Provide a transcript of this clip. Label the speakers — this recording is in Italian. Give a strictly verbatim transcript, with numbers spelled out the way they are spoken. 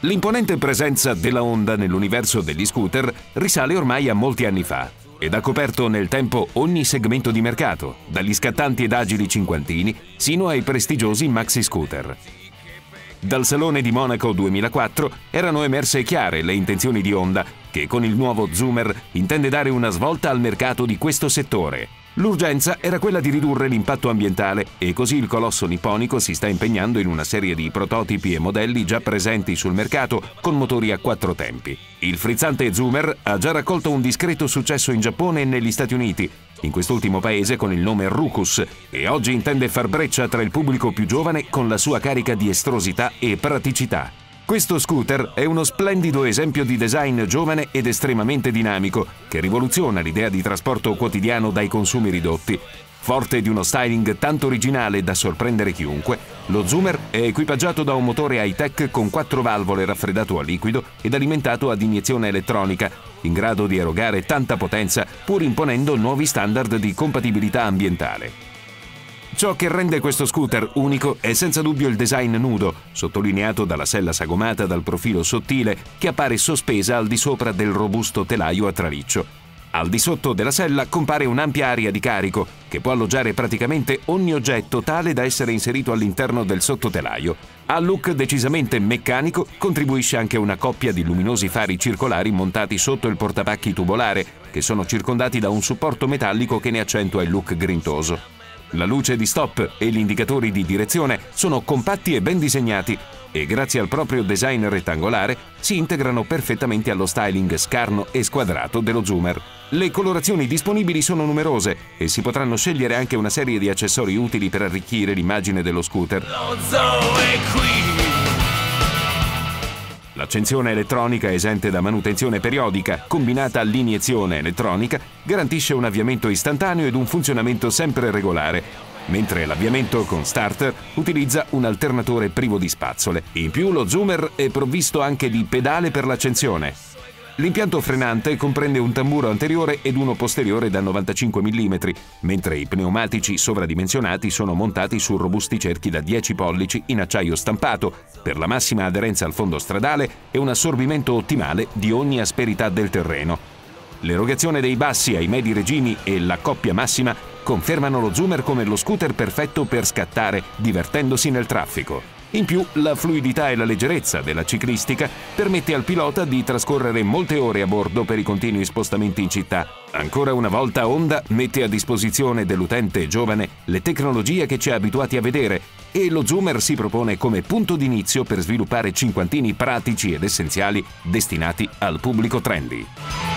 Speaker 1: L'imponente presenza della Honda nell'universo degli scooter risale ormai a molti anni fa ed ha coperto nel tempo ogni segmento di mercato, dagli scattanti ed agili cinquantini sino ai prestigiosi maxi scooter. Dal Salone di Monaco duemilaquattro erano emerse chiare le intenzioni di Honda, che con il nuovo Zoomer intende dare una svolta al mercato di questo settore. L'urgenza era quella di ridurre l'impatto ambientale e così il colosso nipponico si sta impegnando in una serie di prototipi e modelli già presenti sul mercato con motori a quattro tempi. Il frizzante Zoomer ha già raccolto un discreto successo in Giappone e negli Stati Uniti, in quest'ultimo paese con il nome Rucus, e oggi intende far breccia tra il pubblico più giovane con la sua carica di estrosità e praticità. Questo scooter è uno splendido esempio di design giovane ed estremamente dinamico, che rivoluziona l'idea di trasporto quotidiano dai consumi ridotti. Forte di uno styling tanto originale da sorprendere chiunque, lo Zoomer è equipaggiato da un motore high-tech con quattro valvole raffreddato a liquido ed alimentato ad iniezione elettronica, in grado di erogare tanta potenza pur imponendo nuovi standard di compatibilità ambientale. Ciò che rende questo scooter unico è senza dubbio il design nudo, sottolineato dalla sella sagomata dal profilo sottile che appare sospesa al di sopra del robusto telaio a traliccio. Al di sotto della sella compare un'ampia area di carico che può alloggiare praticamente ogni oggetto tale da essere inserito all'interno del sottotelaio. Al look decisamente meccanico contribuisce anche una coppia di luminosi fari circolari montati sotto il portapacchi tubolare, che sono circondati da un supporto metallico che ne accentua il look grintoso. La luce di stop e gli indicatori di direzione sono compatti e ben disegnati e grazie al proprio design rettangolare si integrano perfettamente allo styling scarno e squadrato dello Zoomer. Le colorazioni disponibili sono numerose e si potranno scegliere anche una serie di accessori utili per arricchire l'immagine dello scooter. L'accensione elettronica esente da manutenzione periodica, combinata all'iniezione elettronica, garantisce un avviamento istantaneo ed un funzionamento sempre regolare, mentre l'avviamento con starter utilizza un alternatore privo di spazzole. In più lo Zoomer è provvisto anche di pedale per l'accensione. L'impianto frenante comprende un tamburo anteriore ed uno posteriore da novantacinque millimetri, mentre i pneumatici sovradimensionati sono montati su robusti cerchi da dieci pollici in acciaio stampato per la massima aderenza al fondo stradale e un assorbimento ottimale di ogni asperità del terreno. L'erogazione dei bassi ai medi regimi e la coppia massima confermano lo Zoomer come lo scooter perfetto per scattare divertendosi nel traffico. In più, la fluidità e la leggerezza della ciclistica permette al pilota di trascorrere molte ore a bordo per i continui spostamenti in città. Ancora una volta Honda mette a disposizione dell'utente giovane le tecnologie che ci ha abituati a vedere e lo Zoomer si propone come punto d'inizio per sviluppare cinquantini pratici ed essenziali destinati al pubblico trendy.